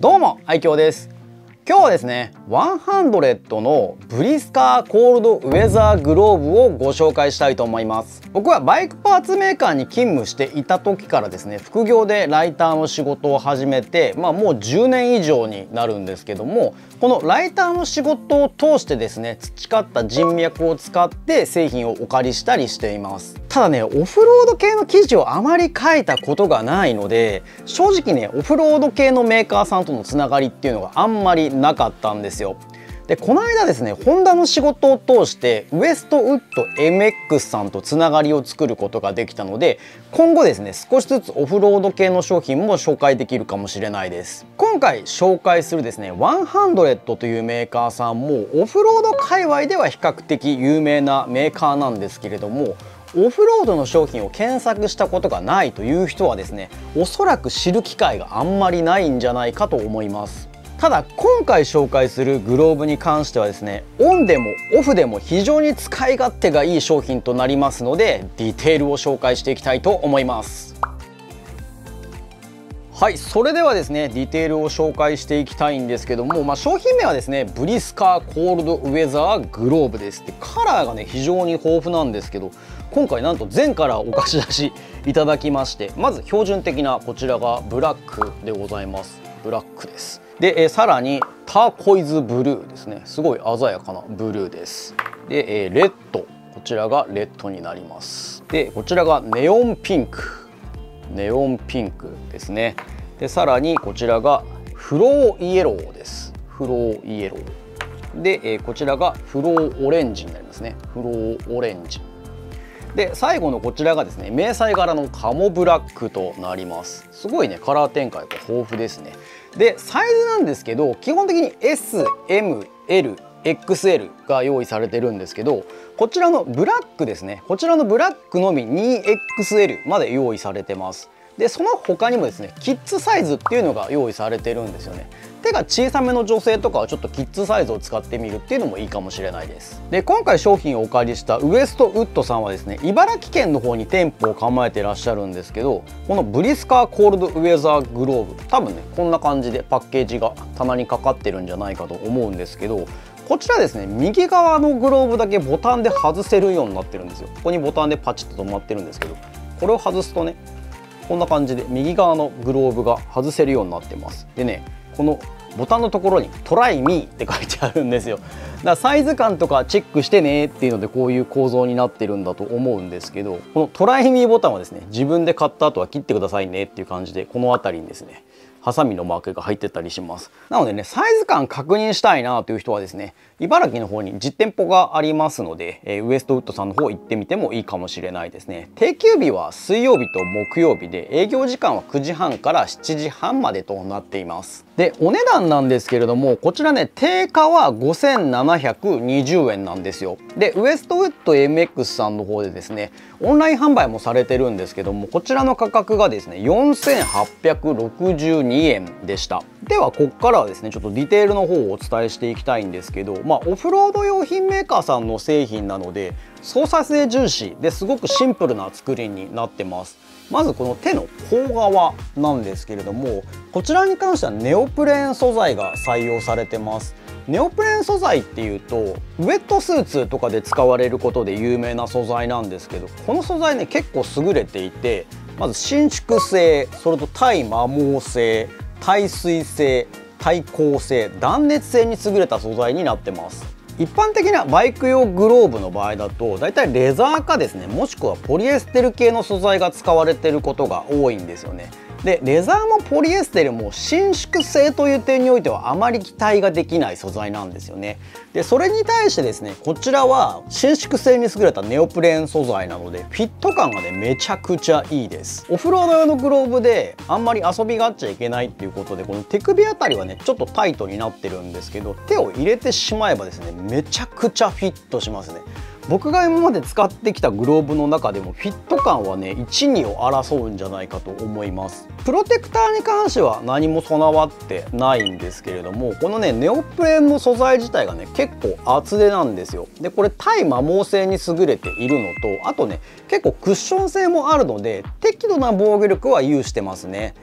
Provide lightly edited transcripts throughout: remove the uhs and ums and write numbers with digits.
どうも、愛嬌です。今日はですね、100のブリスカーコールドウェザーグローブをご紹介したいと思います。僕はバイクパーツメーカーに勤務していた時からですね、副業でライターの仕事を始めて、もう10年以上になるんですけども、このライターの仕事を通してですね、培った人脈を使って製品をお借りしたりしています。ただね、オフロード系の記事をあまり書いたことがないので、正直ね、オフロード系のメーカーさんとのつながりっていうのがあんまりなかったんですよ。で、この間ですね、ホンダの仕事を通してウエストウッド MX さんとつながりを作ることができたので、今後ですね、少しずつオフロード系の商品も紹介できるかもしれないです。今回紹介するですね、100というメーカーさんもオフロード界隈では比較的有名なメーカーなんですけれども、オフロードの商品を検索したことがないという人はですね、おそらく知る機会があんまりないんじゃないかと思います。ただ今回紹介するグローブに関してはですね、オンでもオフでも非常に使い勝手がいい商品となりますので、ディテールを紹介していきたいと思います。はい、それではですね、ディテールを紹介していきたいんですけども、商品名はですね、ブリスカーコールドウェザーグローブです。で、カラーがね、非常に豊富なんですけど、今回なんと全カラーお貸し出しいただきまして、まず標準的なこちらがブラックでございます。ブラックです。で、さらにターコイズブルーですね。すごい鮮やかなブルーです。で、レッド、こちらがレッドになります。で、こちらがネオンピンク、ネオンピンクですね。で、さらにこちらがフローイエローです。フローイエローで、こちらがフローオレンジになりますね。フローオレンジで、最後のこちらがですね、迷彩柄のカモブラックとなります。すごいね、カラー展開が豊富ですね。で、サイズなんですけど、基本的に S、M、L、XL が用意されてるんですけど、こちらのブラックですね、こちらのブラックのみ 2XL まで用意されてます。で、その他にもですね、キッズサイズっていうのが用意されてるんですよね。手が小さめの女性とかはちょっとキッズサイズを使ってみるっていうのもいいかもしれないです。で、今回商品をお借りしたウエストウッドさんはですね、茨城県の方に店舗を構えてらっしゃるんですけど、このブリスカーコールドウェザーグローブ、多分ね、こんな感じでパッケージが棚にかかってるんじゃないかと思うんですけど、こちらですね、右側のグローブだけボタンで外せるようになってるんですよ。ここにボタンでパチッと止まってるんですけど、これを外すとね、こんな感じで右側のグローブが外せるようになってます。でね、このボタンのところにトライミーって書いてあるんですよ。だからサイズ感とかチェックしてねっていうので、こういう構造になってるんだと思うんですけど、このトライミーボタンはですね、自分で買った後は切ってくださいねっていう感じで、この辺りにですね、ハサミのマークが入ってたりします。なのでね、サイズ感確認したいなという人はですね、茨城の方に実店舗がありますので、ウエストウッドさんの方行ってみてもいいかもしれないですね。定休日は水曜日と木曜日で、営業時間は9時半から7時半までとなっています。で、お値段なんですけれども、こちらね、定価は5720円なんですよ。で、ウエストウッド MX さんの方でですね、オンライン販売もされてるんですけども、こちらの価格がですね、4862円でした。では、ここからはですね、ちょっとディテールの方をお伝えしていきたいんですけど、オフロード用品メーカーさんの製品なので、操作性重視ですごくシンプルな作りになってます。まずこの手の甲側なんですけれども、こちらに関してはネオプレーン素材が採用されてます。ネオプレーン素材っていうと、ウェットスーツとかで使われることで有名な素材なんですけど、この素材ね、結構優れていて、まず伸縮性、それと耐摩耗性、耐水性、耐光性、断熱性に優れた素材になってます。一般的なバイク用グローブの場合だと、だいたいレザーかですね、もしくはポリエステル系の素材が使われていることが多いんですよね。で、レザーもポリエステルも伸縮性という点においてはあまり期待ができない素材なんですよね。で、それに対してですね、こちらは伸縮性に優れたネオプレーン素材なので、フィット感がね、めちゃくちゃいいです。オフロード用のグローブであんまり遊びがっちゃいけないっていうことで、この手首あたりはね、ちょっとタイトになってるんですけど、手を入れてしまえばですね、めちゃくちゃフィットしますね。僕が今まで使ってきたグローブの中でもフィット感はね、1、2を争うんじゃないかと思います。プロテクターに関しては何も備わってないんですけれども、このね、ネオプレーンの素材自体がね、結構厚手なんですよ。で、これ耐摩耗性に優れているのと、あとね、結構クッション性もあるので、適度な防御力は有してますね。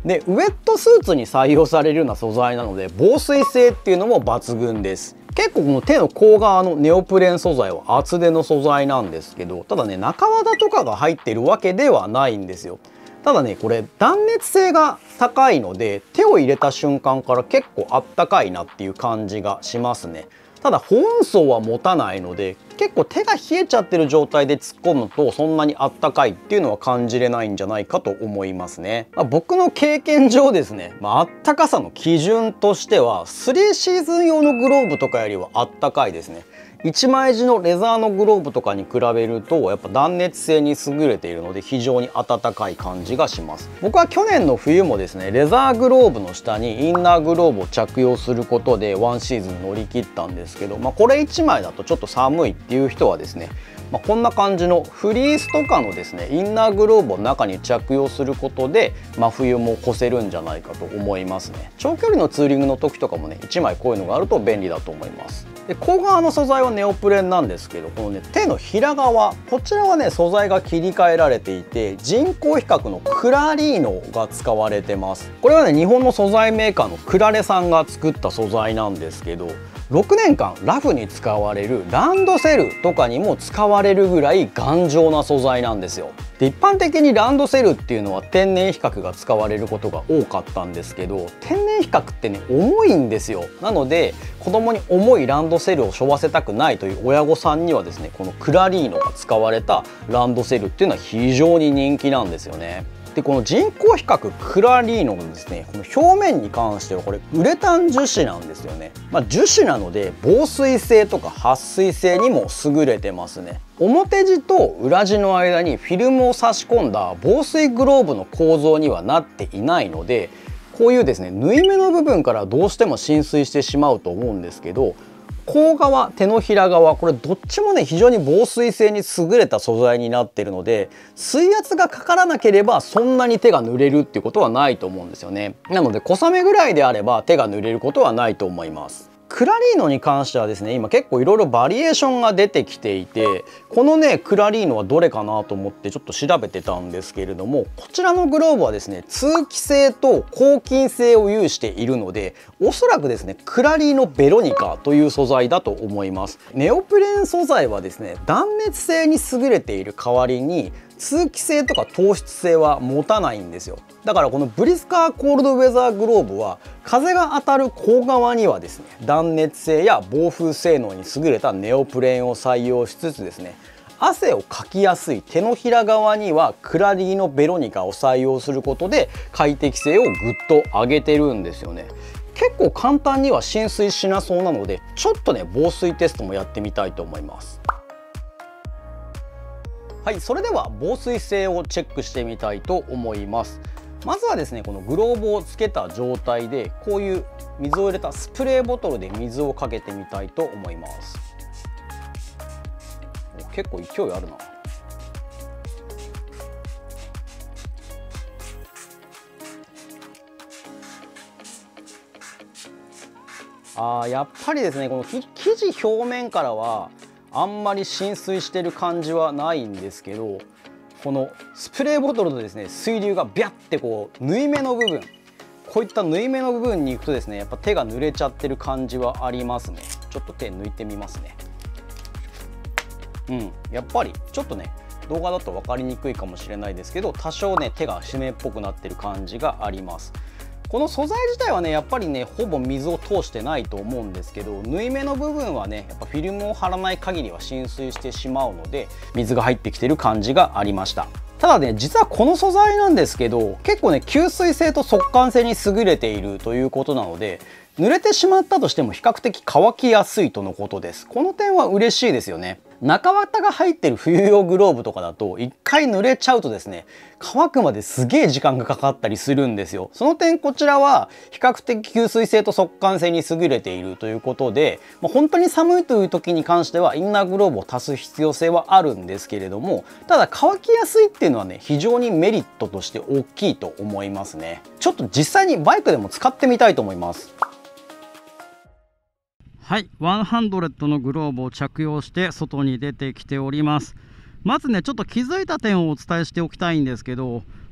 でウェットスーツに採用されるような素材なので防水性っていうのも抜群です。結構この手の甲側のネオプレン素材は厚手の素材なんですけど、ただね中綿とかが入ってるわけではないんですよ。ただねこれ断熱性が高いので手を入れた瞬間から結構あったかいなっていう感じがしますね。ただ保温層は持たないので結構手が冷えちゃってる状態で突っ込むとそんなにあったかいっていうのは感じれないんじゃないかと思いますね。僕の経験上ですね、あったかさの基準としては3シーズン用のグローブとかよりはあったかいですね。1枚地のレザーのグローブとかに比べるとやっぱ断熱性に優れているので非常に暖かい感じがします。僕は去年の冬もですねレザーグローブの下にインナーグローブを着用することでワンシーズン乗り切ったんですけど、これ1枚だとちょっと寒いっていう人はですね、こんな感じのフリースとかのですねインナーグローブを中に着用することで真冬も越せるんじゃないかと思いますね。長距離のツーリングの時とかもね1枚こういうのがあると便利だと思います。で甲側の素材はネオプレンなんですけど、このね手のひら側こちらはね素材が切り替えられていて人工比較のクラリーノが使われてます。これはね日本の素材メーカーのクラレさんが作った素材なんですけど、6年間ラフに使われるランドセルとかにも使われるぐらい頑丈な素材なんですよ。で一般的にランドセルっていうのは天然比較が使われることが多かったんですけど、天然比較ってね重いんですよ。なので子供に重いランドセルを背負わせたくないという親御さんにはですねこのクラリーノが使われたランドセルっていうのは非常に人気なんですよね。でこの人工比較クラリーノのですねこの表面に関してはこれウレタン樹脂なんですよね。樹脂なので防水性とか撥水性にも優れてますね。表地と裏地の間にフィルムを差し込んだ防水グローブの構造にはなっていないので、こういうですね縫い目の部分からどうしても浸水してしまうと思うんですけど、甲側手のひら側これどっちもね非常に防水性に優れた素材になっているので、水圧がかからなければそんなに手が濡れるっていうことはないと思うんですよね。なので小雨ぐらいであれば手が濡れることはないと思います。クラリーノに関してはですね今結構いろいろバリエーションが出てきていて、このねクラリーノはどれかなと思ってちょっと調べてたんですけれども、こちらのグローブはですね通気性と抗菌性を有しているので、おそらくですねクラリーノベロニカという素材だと思います。ネオプレン素材はですね断熱性に優れている代わりに通気性とか透湿性は持たないんですよ。だからこのブリスカーコールドウェザーグローブは風が当たる甲側にはですね断熱性や防風性能に優れたネオプレンを採用しつつですね、汗をかきやすい手のひら側にはクラリーノベロニカを採用することで快適性をぐっと上げてるんですよね。結構簡単には浸水しなそうなのでちょっとね防水テストもやってみたいと思います。はい、それでは防水性をチェックしてみたいと思います。まずはですねこのグローブをつけた状態でこういう水を入れたスプレーボトルで水をかけてみたいと思います。結構勢いあるな。やっぱりですねこの生地表面からはあんまり浸水してる感じはないんですけど、このスプレーボトルとですね水流がビャッてこう縫い目の部分、こういった縫い目の部分に行くとですねやっぱ手が濡れちゃってる感じはありますね。ちょっと手抜いてみますね。やっぱりちょっとね動画だと分かりにくいかもしれないですけど多少ね手が湿っぽくなってる感じがあります。この素材自体はねやっぱりねほぼ水を通してないと思うんですけど、縫い目の部分はねやっぱフィルムを貼らない限りは浸水してしまうので水が入ってきてる感じがありました。ただね実はこの素材なんですけど結構ね吸水性と速乾性に優れているということなので、濡れてしまったとしても比較的乾きやすいとのことです。この点は嬉しいですよね。中綿が入ってる冬用グローブとかだと一回濡れちゃうとですね乾くまですげえ時間がかかったりするんですよ。その点こちらは比較的吸水性と速乾性に優れているということで、本当に寒いという時に関してはインナーグローブを足す必要性はあるんですけれども、ただ乾きやすいっていうのはね非常にメリットとして大きいと思いますね。ちょっと実際にバイクでも使ってみたいと思います。はい、100のグローブを着用して外に出てきております。まずねちょっと気づいた点をお伝えしておきたいんですけど、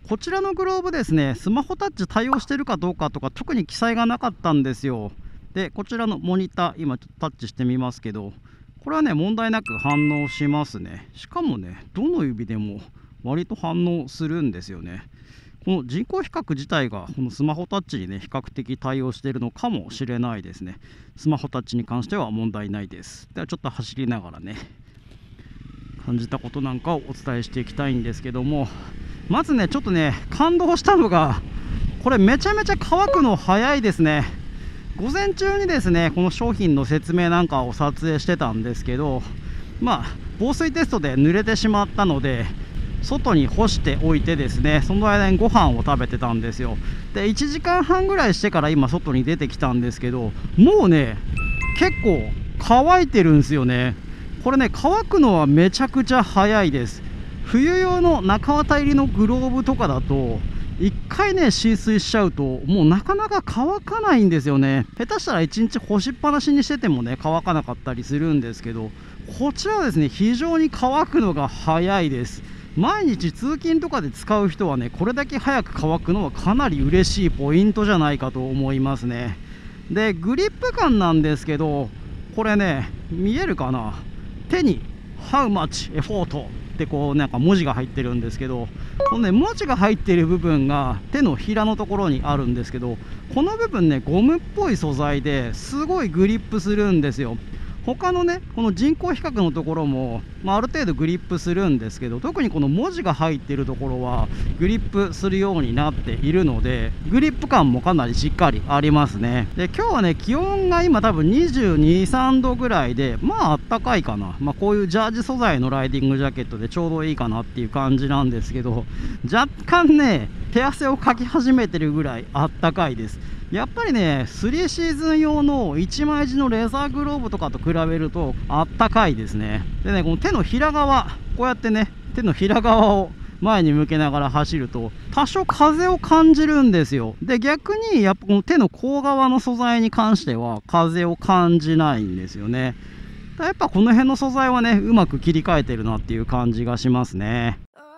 こちらのグローブですね、スマホタッチ対応してるかどうかとか特に記載がなかったんですよ。でこちらのモニター、今ちょっとタッチしてみますけど、これはね問題なく反応しますね。しかもねどの指でも割と反応するんですよね。この人工比較自体がこのスマホタッチにね比較的対応しているのかもしれないですね。スマホタッチに関しては問題ないです。ではちょっと走りながらね感じたことなんかをお伝えしていきたいんですけども、まずねちょっとね感動したのが、これめちゃめちゃ乾くの早いですね。午前中にですねこの商品の説明なんかを撮影してたんですけど、防水テストで濡れてしまったので外に干しておいてですね、その間にご飯を食べてたんですよ。で1時間半ぐらいしてから今外に出てきたんですけど、もうね結構乾いてるんですよね。これね乾くのはめちゃくちゃ早いです。冬用の中綿入りのグローブとかだと1回ね浸水しちゃうともうなかなか乾かないんですよね。下手したら1日干しっぱなしにしててもね乾かなかったりするんですけど、こちらはですね非常に乾くのが早いです。毎日通勤とかで使う人はねこれだけ早く乾くのはかなり嬉しいポイントじゃないかと思いますね。でグリップ感なんですけど、これね見えるかな、手に How much effort ってこうなんか文字が入ってるんですけど、このね文字が入っている部分が手のひらのところにあるんですけど、この部分ねゴムっぽい素材ですごいグリップするんですよ。他のねこの人工比較のところも、ある程度グリップするんですけど、特にこの文字が入っているところはグリップするようになっているので、グリップ感もかなりしっかりありますね。で今日はね気温が今多分22、3度ぐらいであったかいかな。こういうジャージ素材のライディングジャケットでちょうどいいかなっていう感じなんですけど、若干ね手汗をかき始めてるぐらいあったかいです。やっぱりね3シーズン用の1枚地のレザーグローブとかと比べるとあったかいですね。でねこの手のひら側、こうやってね手のひら側を前に向けながら走ると多少風を感じるんですよ。で逆にやっぱこの手の甲側の素材に関しては風を感じないんですよね。やっぱこの辺の素材はねうまく切り替えてるなっていう感じがしますね。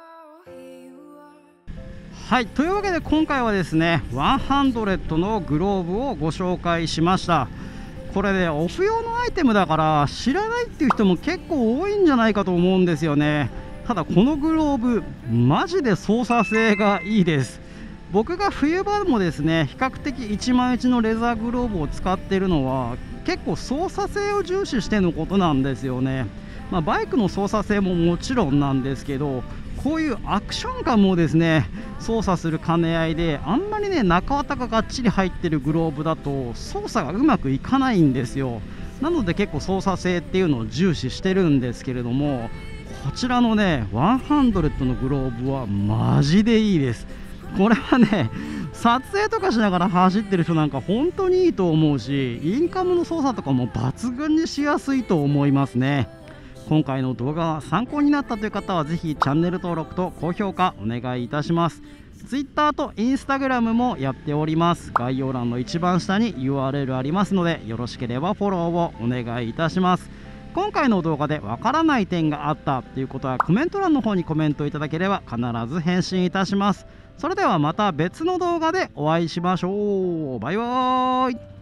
はい、というわけで今回はですね100のグローブをご紹介しました。これねオフ用のアイテムだから知らないっていう人も結構多いんじゃないかと思うんですよね。ただこのグローブマジで操作性がいいです。僕が冬場もですね比較的1枚1のレザーグローブを使っているのは結構操作性を重視してのことなんですよね。バイクの操作性ももちろんなんですけど、こういうアクション感もですね操作する兼ね合いで、あんまりね中綿ががっちり入ってるグローブだと操作がうまくいかないんですよ。なので結構操作性っていうのを重視してるんですけれども、こちらのね100のグローブはマジでいいです。これはね撮影とかしながら走ってる人なんか本当にいいと思うし、インカムの操作とかも抜群にしやすいと思いますね。今回の動画が参考になったという方はぜひチャンネル登録と高評価お願いいたします。 Twitter と Instagram もやっております。概要欄の一番下に URL ありますのでよろしければフォローをお願いいたします。今回の動画でわからない点があったということはコメント欄の方にコメントいただければ必ず返信いたします。それではまた別の動画でお会いしましょう。バイバーイ。